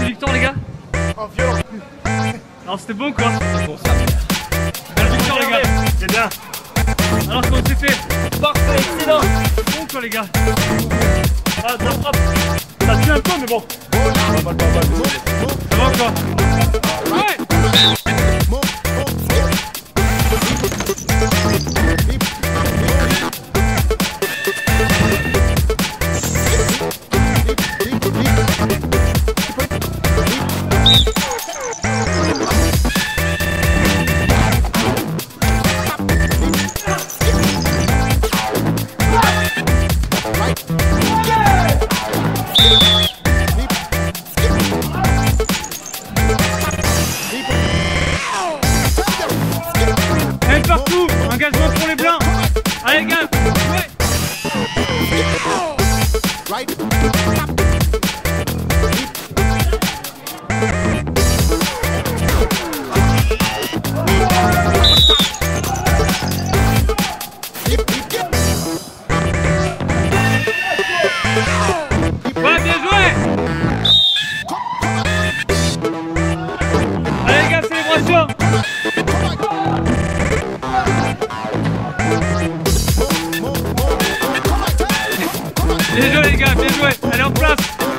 victoire les gars? En violent. Alors c'était bon quoi? Bon ça. Belle victoire les gars. C'est bien. Alors comment c'est fait? Parfait, excellent. Bon quoi les gars? Ah, ça frappe. Ça tue un peu mais bon. Ça va quoi? Ouais. Partout, engagement pour les blancs. Allez gars, ouais. Ouais, bien joué. Allez les gars, célébration. Bien joué les gars, bien joué. Allez en place.